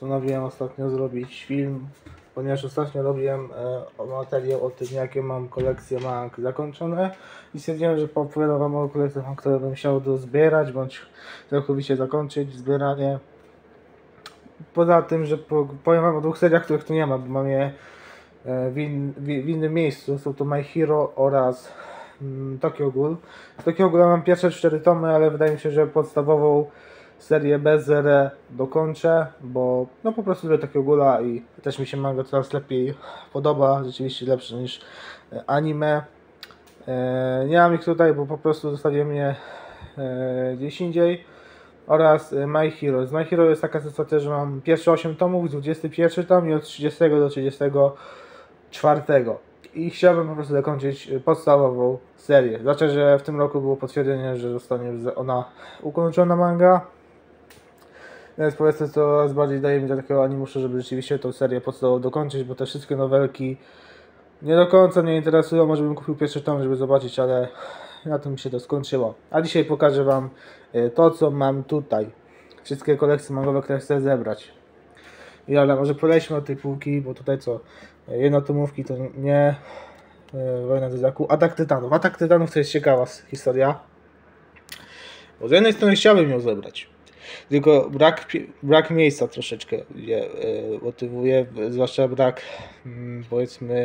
postanowiłem ostatnio zrobić film, ponieważ ostatnio robiłem materiał o tym, jakie mam kolekcje mang zakończone i stwierdziłem, że opowiadam wam o kolekcjach, które bym chciał dozbierać, bądź całkowicie zakończyć zbieranie. Poza tym, że powiem wam o dwóch seriach, których tu nie ma, bo mam je w innym miejscu. Są to My Hero oraz Tokyo Ghoul. Z Tokyo Ghoul mam pierwsze 4 tomy, ale wydaje mi się, że podstawową serię BZR dokończę, bo no po prostu lubię Tokyo Ghouла i też mi się manga coraz lepiej podoba, rzeczywiście lepszy niż anime. Nie mam ich tutaj, bo po prostu zostawiłem je gdzieś indziej. Oraz My Hero. Z My Hero jest taka sytuacja, że mam pierwsze 8 tomów, 21 tom i od 30 do 34. I chciałbym po prostu zakończyć podstawową serię. Znaczy, że w tym roku było potwierdzenie, że zostanie ona ukończona manga. Więc powiedzmy, to coraz bardziej daje mi do takiego animuszu, żeby rzeczywiście tą serię podstawową dokończyć, bo te wszystkie nowelki nie do końca mnie interesują. Może bym kupił pierwszy tom, żeby zobaczyć, ale na tym się to skończyło. A dzisiaj pokażę wam to, co mam tutaj. Wszystkie kolekcje mangowe, które chcę zebrać. I ale może polećmy od tej półki, bo tutaj co? Jednotomówki to nie. Wojna Zezaku. Atak Tytanów. Atak Tytanów to jest ciekawa historia. Bo z jednej strony chciałbym ją zebrać. Tylko brak miejsca troszeczkę je motywuje. Zwłaszcza brak powiedzmy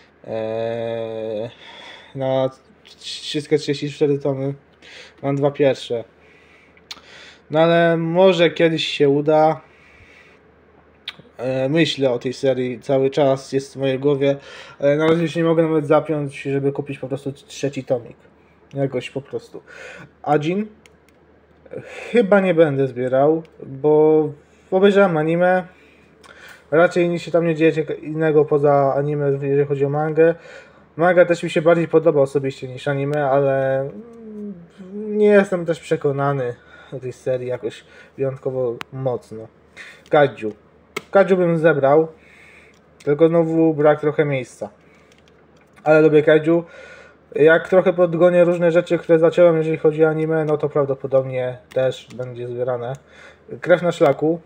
na wszystkie 34 tomy. Mam 2 pierwsze. No ale może kiedyś się uda. Myślę o tej serii cały czas, jest w mojej głowie, ale na razie się nie mogę nawet zapiąć, żeby kupić po prostu 3. tomik. Jakoś po prostu. Ajin chyba nie będę zbierał, bo obejrzałem anime. Raczej nic się tam nie dzieje innego poza anime, jeżeli chodzi o mangę. Manga też mi się bardziej podoba osobiście niż anime, ale nie jestem też przekonany o tej serii jakoś wyjątkowo mocno. Kaiju bym zebrał, tylko znowu brak trochę miejsca. Ale lubię Kaiju. Jak trochę podgonię różne rzeczy, które zacząłem, jeżeli chodzi o anime, no to prawdopodobnie też będzie zbierane. Krew na szlaku.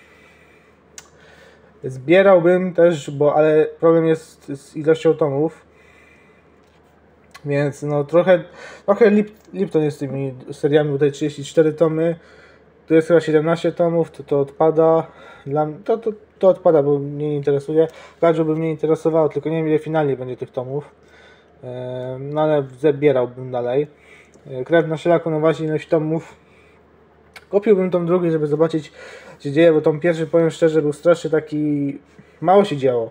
Zbierałbym też, ale problem jest z ilością tomów. Więc no trochę Lipton jest z tymi seriami, tutaj 34 tomy. Tu jest chyba 17 tomów, to odpada. To odpada, bo mnie nie interesuje. Kaiju by mnie interesowało, tylko nie wiem ile finalnie będzie tych tomów. No ale zbierałbym dalej. Krew na szlaku, no właśnie ilość tomów. Kupiłbym tom drugi, żeby zobaczyć co się dzieje, bo tom pierwszy, powiem szczerze, był strasznie taki... Mało się działo.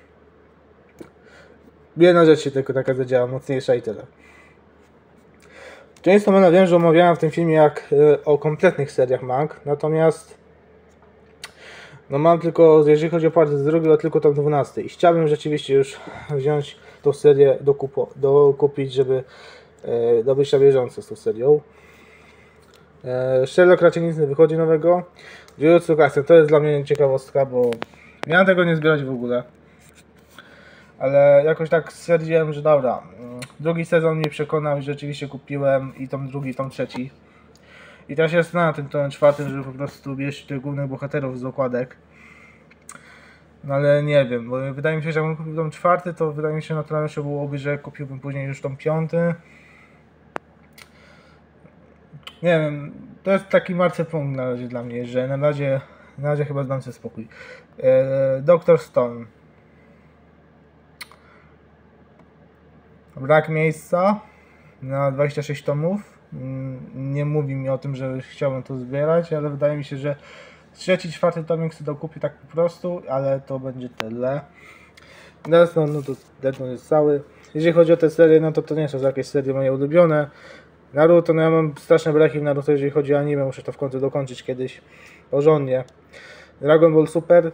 Jedna rzecz się tylko taka zadziała, mocniejsza i tyle. Często Mana wiem, że omawiałem w tym filmie jak o kompletnych seriach mang, natomiast no mam tylko, jeżeli chodzi o partię z drugiego, tylko tom 12 i chciałbym rzeczywiście już wziąć tą serię dokupić, żeby być na bieżąco z tą serią. Sherlock raczej nic nie wychodzi nowego. Jujutsu Kaisen to jest dla mnie ciekawostka, bo miałem tego nie zbierać w ogóle. Ale jakoś tak stwierdziłem, że dobra, drugi sezon mnie przekonał i rzeczywiście kupiłem i tom drugi, i tom trzeci. I teraz się zastanawiam tym tomem czwartym, żeby po prostu bierz tych głównych bohaterów z okładek. No ale nie wiem, bo wydaje mi się, że jakbym kupił tom czwarty, to wydaje mi się naturalniejsze byłoby, że kupiłbym później już tom piąty. Nie wiem, to jest taki martwy punkt na razie dla mnie, że na razie chyba zdam sobie spokój. Dr. Stone. Brak miejsca na 26 tomów. Nie mówi mi o tym, że chciałbym to zbierać, ale wydaje mi się, że 3., 4. tomik sobie dokupię tak po prostu, ale to będzie tyle. Death Note, no to Death Note jest cały. Jeżeli chodzi o te serie, no to nie są jakieś serie moje ulubione. Naruto, no ja mam straszne braki w Naruto, jeżeli chodzi o anime, muszę to w końcu dokończyć kiedyś porządnie. Dragon Ball Super.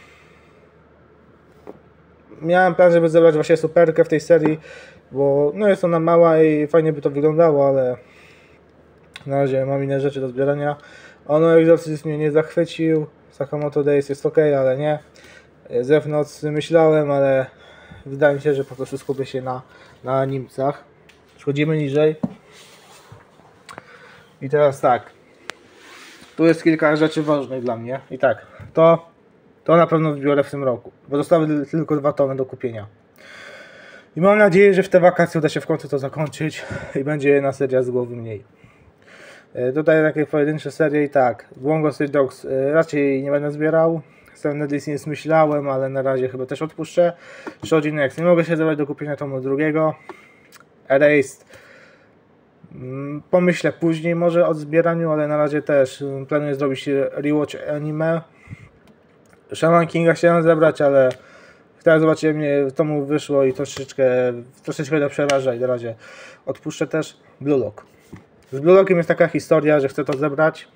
Miałem plan, żeby zebrać właśnie superkę w tej serii, bo no jest ona mała i fajnie by to wyglądało, ale na razie mam inne rzeczy do zbierania. Ono Exorcist mnie nie zachwycił, Sakamoto Days jest ok, ale nie. Zew Noc myślałem, ale wydaje mi się, że po prostu skupię się na animcach. Schodzimy niżej. I teraz tak. Tu jest kilka rzeczy ważnych dla mnie. I tak, to To na pewno zbiorę w tym roku, bo zostały tylko 2 tomy do kupienia. I mam nadzieję, że w te wakacje uda się w końcu to zakończyć i będzie jedna seria z głowy mniej. Tutaj takie pojedyncze serie i tak. Bungo Stray Dogs raczej nie będę zbierał. Seven Deadly Sins myślałem, ale na razie chyba też odpuszczę. Shoujin Next nie mogę się zdawać do kupienia tomu drugiego. Erased pomyślę później może o zbieraniu, ale na razie też planuję zrobić rewatch anime. Shaman Kinga chciałem zebrać, ale teraz zobaczyłem, mnie tomu wyszło i troszeczkę to przeraża i na razie odpuszczę też. Blue Lock. Z Blue Lockiem jest taka historia, że chcę to zebrać.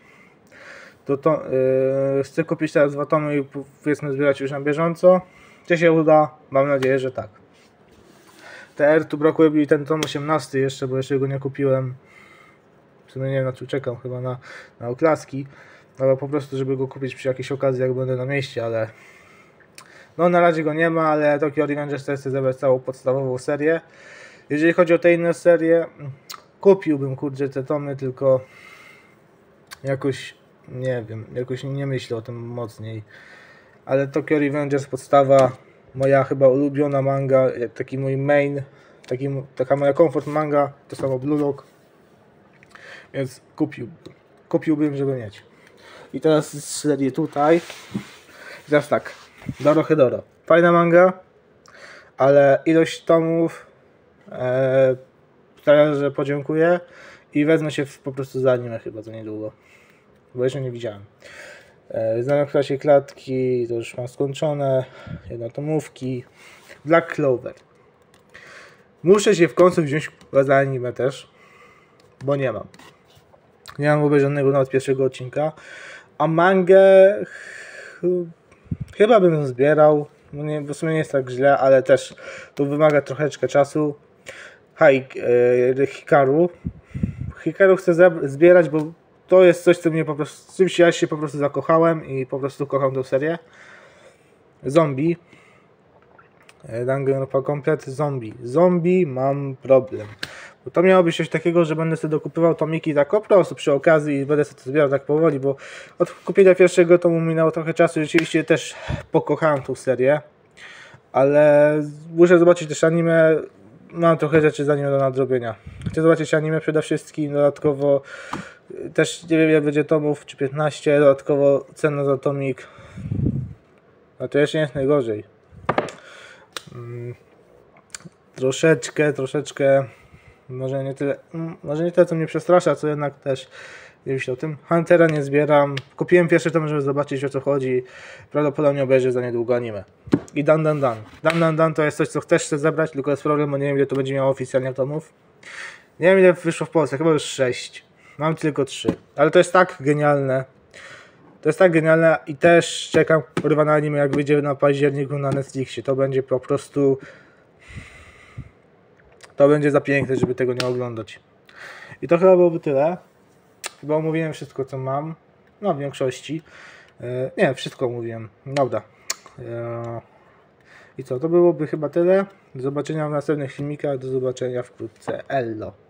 Chcę kupić teraz 2 tomy i powiedzmy zbierać już na bieżąco. Czy się uda? Mam nadzieję, że tak. TR tu brakuje mi ten tom 18 jeszcze, bo jeszcze go nie kupiłem. W sumie nie wiem, na co czekam, chyba na oklaski. Ale po prostu, żeby go kupić przy jakiejś okazji, jak będę na mieście, ale... No na razie go nie ma, ale Tokyo Revengers też chcę zebrać całą podstawową serię. Jeżeli chodzi o te inne serie, kupiłbym kurczę te tomy, tylko... Jakoś, nie wiem, jakoś nie myślę o tym mocniej. Ale Tokyo Revengers podstawa, moja chyba ulubiona manga, taki mój main, taka moja comfort manga, to samo Blue Lock. Więc kupiłbym, żeby mieć. I teraz z serii tutaj. I teraz tak, Dorohedoro. Fajna manga, ale ilość tomów że podziękuję i wezmę się po prostu za anime chyba za niedługo. Bo jeszcze nie widziałem. Znam w klasie klatki, to już mam skończone. Jednotomówki. Black Clover. Muszę się w końcu wziąć za anime też, bo nie mam. Nie mam obejrzanego nawet pierwszego odcinka. A mangę chyba bym zbierał. No nie, w sumie nie jest tak źle, ale też to wymaga troszeczkę czasu. Hikaru. Hikaru chcę zbierać, bo to jest coś, co mnie po prostu, z czymś ja się po prostu zakochałem i po prostu kocham tę serię. Zombie. Danganronpa komplet. Zombie mam problem. Bo to miało być coś takiego, że będę sobie dokupywał tomiki tak po prostu przy okazji i będę sobie to zbierał tak powoli, bo od kupienia pierwszego tomu minęło trochę czasu. Rzeczywiście też pokochałem tą serię. Ale muszę zobaczyć też anime. Mam trochę rzeczy z anime do nadrobienia. Chcę zobaczyć anime przede wszystkim, dodatkowo też nie wiem jak będzie tomów, czy 15, dodatkowo cena za tomik. A to jeszcze nie jest najgorzej. Troszeczkę, może nie tyle co mnie przestrasza, co jednak też nie myślę o tym. Huntera nie zbieram. Kupiłem pierwszy tom, żeby zobaczyć o co chodzi. Prawdopodobnie obejrzę za niedługo anime. I Dan to jest coś, co też chcę zebrać, tylko jest problem, bo nie wiem ile to będzie miało oficjalnie tomów. Nie wiem ile wyszło w Polsce, chyba już 6. Mam tylko 3. Ale to jest tak genialne. I też czekam kurwa na anime, jak wyjdzie na październiku na Netflixie. To będzie po prostu... To będzie za piękne, żeby tego nie oglądać. I to chyba byłoby tyle. Chyba omówiłem wszystko, co mam. No, w większości. Nie, wszystko omówiłem. Dobra. I co, to byłoby chyba tyle. Do zobaczenia w następnych filmikach. Do zobaczenia wkrótce. Ello.